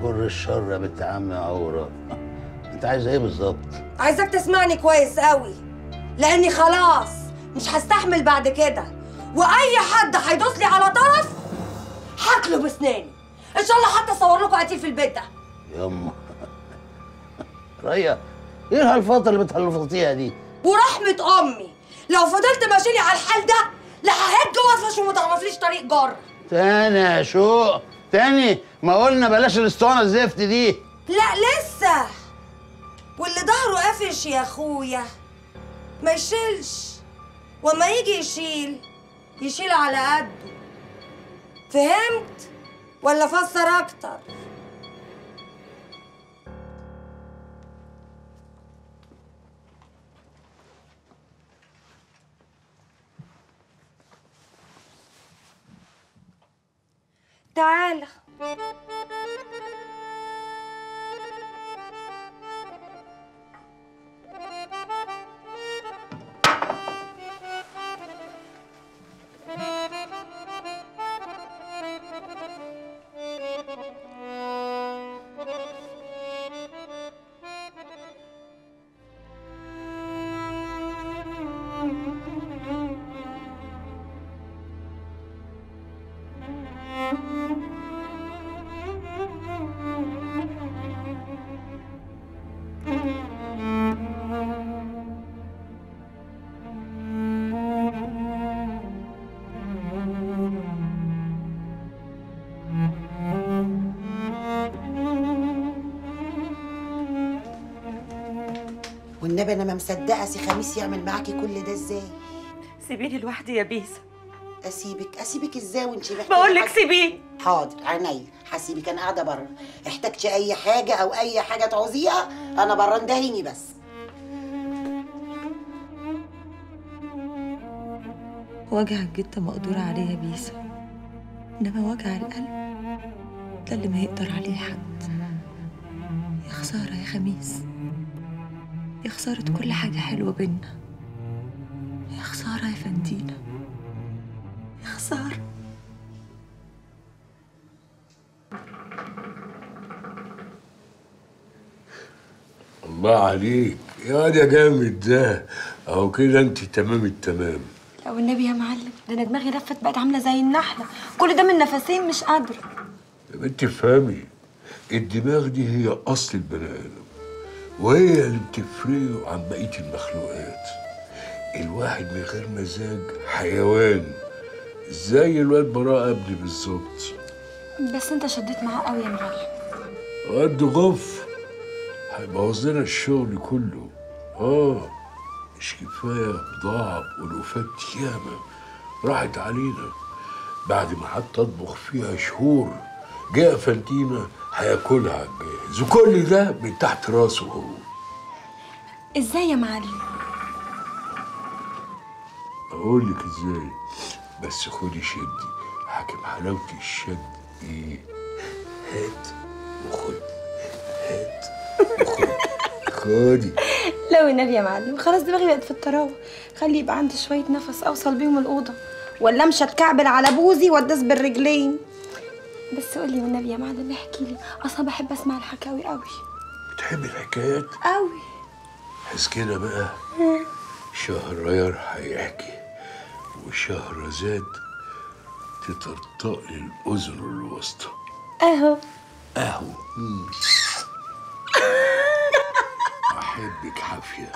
جر الشر يا بنت عمي عوره. انت عايزه ايه بالظبط؟ عايزك تسمعني كويس قوي، لاني خلاص مش هستحمل بعد كده، واي حد هيدوس لي على طرف هاكله بسناني. ان شاء الله حتى اصور لكم قتيل في البيت ده. يما ريا، ايه هالفتره اللي بتهلفطيها دي؟ ورحمه امي لو فضلت ماشيلي على الحال ده لا ههج واطفش وما تعرفليش طريق جر. تاني يا شوق تاني، ما قلنا بلاش الاسطوانه الزفت دي. لا لسه، واللي ظهره قافش يا اخويا ما يشيلش، وما يجي يشيل على قده. فهمت ولا فسر اكتر؟ تعالى. والنبي انا ما مصدقه سي خميس يعمل معاكي كل ده ازاي؟ سيبيني لوحدي يا بيسا. اسيبك ازاي وانتي محتاجه؟ بقول لك سيبيني. حاضر عينيا هسيبك، انا قاعده بره، احتجتي اي حاجه او اي حاجه تعوزيها انا بره، اندهيني بس. وجع الجد مقدور عليه يا بيسا، انما وجع القلب ده اللي ما يقدر عليه حد. يا خساره يا خميس، يا خساره كل حاجه حلوه بينا، يا خساره يا فندينا، يا خساره. الله عليك يا واد يا جامد ده، اهو كده انت تمام التمام. لو النبي يا معلم، ده انا دماغي لفت بقت عامله زي النحله، كل ده من نفسين مش قادره. يا بنت افهمي، الدماغ دي هي اصل البني ادم، وهي اللي بتفرقه عن بقيه المخلوقات. الواحد من غير مزاج حيوان، زي الواد براء ابني بالظبط. بس انت شديت معاه قوي يا معلم. قد غف هيبوظ لنا الشغل كله. مش كفايه بضاعه بألوفات ياما راحت علينا بعد ما حتى اطبخ فيها شهور، جاء فانتينا هياكلها على الجاهز، وكل ده من تحت راسه هو. ازاي يا معلم؟ اقول لك ازاي، بس خدي شدي، حاكم حلاوه الشد ايه؟ هات وخد، هات وخد. خدي. لو النبي يا معلم خلاص دماغي بقت في الطراوه، خلي يبقى عندي شويه نفس اوصل بيهم الاوضه، ولا امشي اتكعبل على بوزي واداس بالرجلين. بس قولي والنبي يا معلم احكي لي، اصلا بحب اسمع الحكاوي قوي. بتحبي الحكايات؟ قوي. بس كده بقى، شهريار هيحكي وشهرزاد تطرطق لي الاذن الوسطى. اهو اهو. احبك حافيه.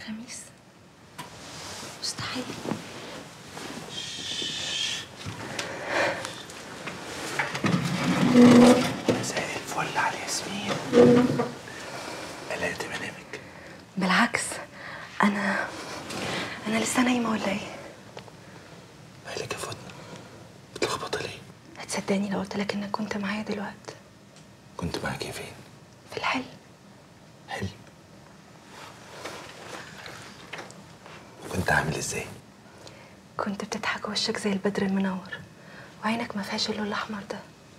خميس مستحيل. مساء الفل على ياسمين. قلقت منامك؟ بالعكس، انا لسه نايمه ولا ايه؟ مالك يا فاطمه؟ متلخبطه ليه؟ هتصدقني لو قلت لك انك كنت معايا دلوقتي؟ كنت معاكي فين؟ في الحلم. حلم؟ كنت عامل ازاي؟ كنت بتضحك وشك زي البدر المنور، وعينك ما فيهاش اللون الاحمر ده.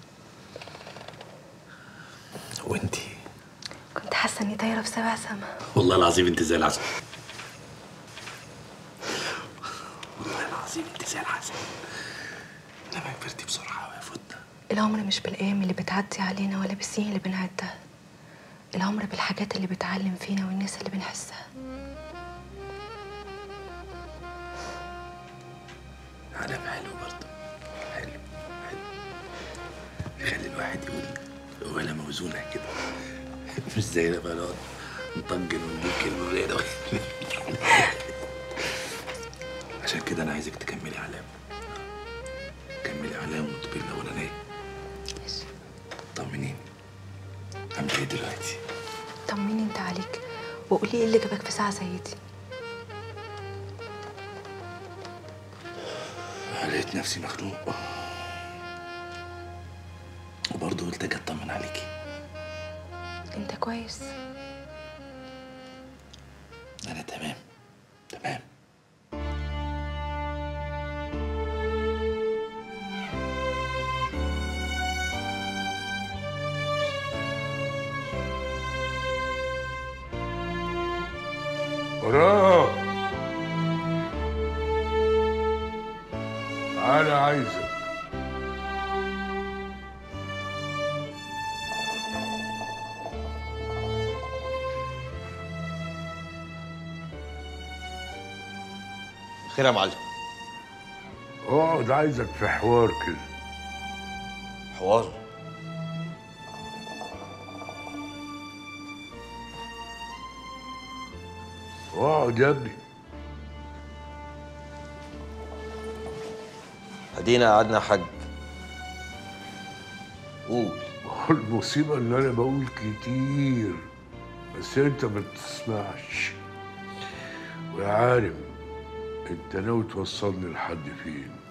وانتي؟ كنت حاسه اني طايره في سبع سما. والله العظيم انت زي العسل. والله العظيم انت زي العسل. لما كبرتي بسرعه يا فاطمه. العمر مش بالايام اللي بتعدي علينا ولا بالسنين اللي بنعدها، العمر بالحاجات اللي بتعلم فينا والناس اللي بنحسها. علم حلو برضه. حلو حلو. يخلي الواحد يقول ولا موزونه كده. مش زي لما نقعد نطجن ونجيب كلمه قليله. عشان كده انا عايزك تكملي علام. كملي علام وتبقي الاولانيه. طمنيني. عامله ايه دلوقتي؟ طمني انت عليك وقولي ايه اللي جابك في ساعه زي دي. لقيت نفسي مخنوق وبرضه قلت اجي اطمن عليكي. انت كويس؟ انا تمام تمام. براء، تعالى عايزك. خير يا معلم. اقعد، عايزك في حوار كده. حوار؟ اقعد يا ابني. ادينا قعدنا يا حاج. قول. المصيبة ان انا بقول كتير بس انت ما بتسمعش. ويا عالم انت ناوي توصلني لحد فين؟